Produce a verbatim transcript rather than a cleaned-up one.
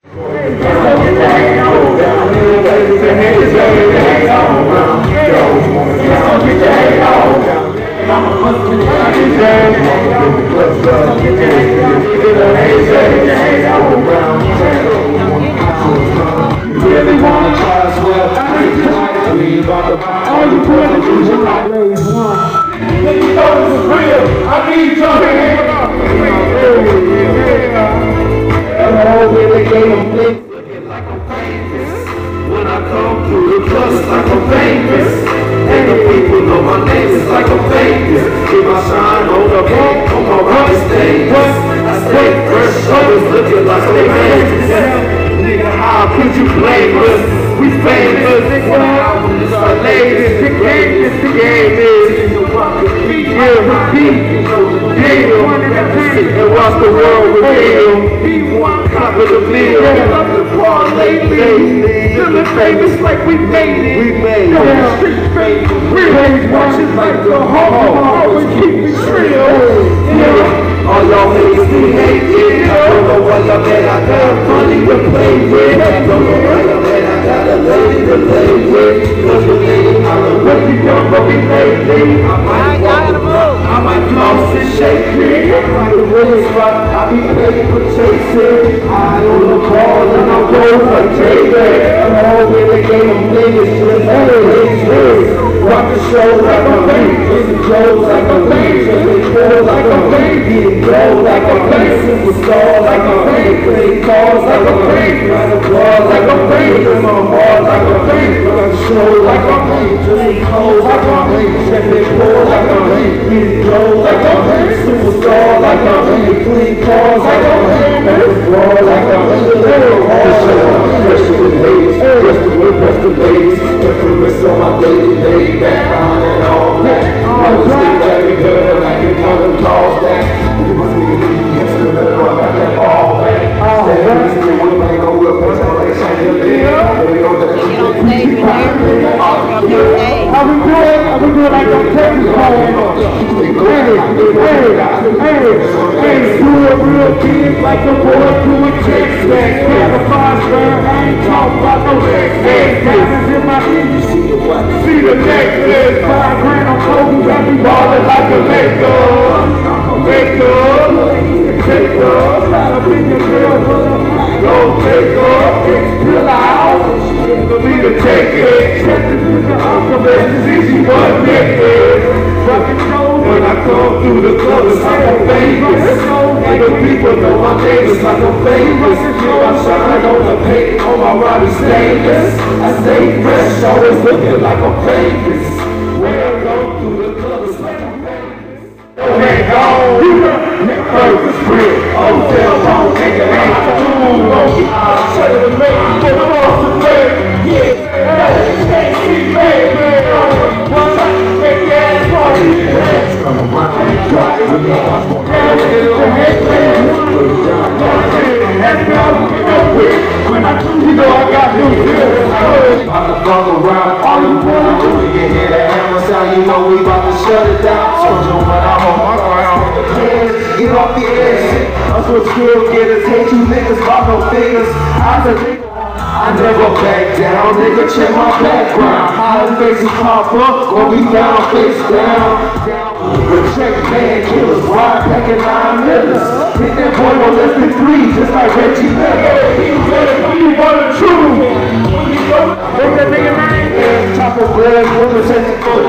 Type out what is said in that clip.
All you boys are using like raise one. Let me know this is real. I need your hand up. When I come through the club, it's like I'm famous. And the people know my name, it's like I'm famous. Keep my shine on the boat, on my rocket stage. I stay fresh, always looking like I'm famous. Nigga, how could you blame us? We famous. When I album is our latest. The game is the game is. Yeah, repeat. Deal. And watch the world reveal. Cop of the meal. Up the bar lately. Feeling famous like we made it. We made it. Yeah. Street fame. Real. Watching like the home. Always keep it real. Yeah. All y'all haters be hating. I don't know why y'all mad. I got money to play with. I don't know why y'all mad. I got a lady to play with. Cause the lady, I don't know what you done for me lately. I might walk around, I might floss and shake it. I'm like the really spot, I be paid for chasing. I on the ball and I'm going for David. I'm all in the game of niggas, just always rock the show like a lady, getting clothes like a lady, getting clothes like a lady, getting clothes like a lady, superstar like a lady, playing calls like a lady, like a ball like a lady, in my heart like a lady, rock the show like a lady, getting clothes like a lady, getting clothes like a lady, getting clothes like a lady, superstar like a lady, playing calls like a lady, like a ball like a lady, rest of the ladies, rest of the rest of the ladies, influence on my daily day. Background and all that. I was still very good, I can count them calls that. You must be getting used to the I got that all back. Stay easy, you wouldn't make no real place on like Saint Denis. You don't stay with there, I'll be good, I'll be good like I'm taking home. Hey, hey, hey, hey, do it real big like the boy doing tricks back. Have a fine girl, I ain't talking about no sex. Diamonds in my ear, you see the what? See the necklace, five grand on Kobe, got me ballin' like a Laker. Laker, Laker, got a bigger girl, go take her, chill out, for me to take it. Check the nigga off the best, see she was naked. When I come through the club, it's like I'm famous. And the people know my name, it's like I'm famous. I shine on the paint, on my rod is stainless. I stay fresh, always looking like I'm famous. When I go through the club, it's like I'm famous. Oh, man, go! Nick First is real. Hotel phone, nigga, ain't true. I'll shut it with me, put them off the way. Yeah, hey, hey, baby. Make your ass party. Come around, try it with me. When I do, you know I got new feelings. I'm the fuck around, all you wanna do is get hit that hammer sound. You know we about to shut it down. So you when I'm on my ground, get off the edge. I'm so skilled, get us hate you niggas about no figures. I said, I never back down, nigga, check my background. How the faces pop up, gon' be down, face down. With check man killers, wide packing nine millers. Hit that boy on less than three, just like Reggie Miller. He was better than you, but the truth. Make that nigga name. Chopper blood, women chasing for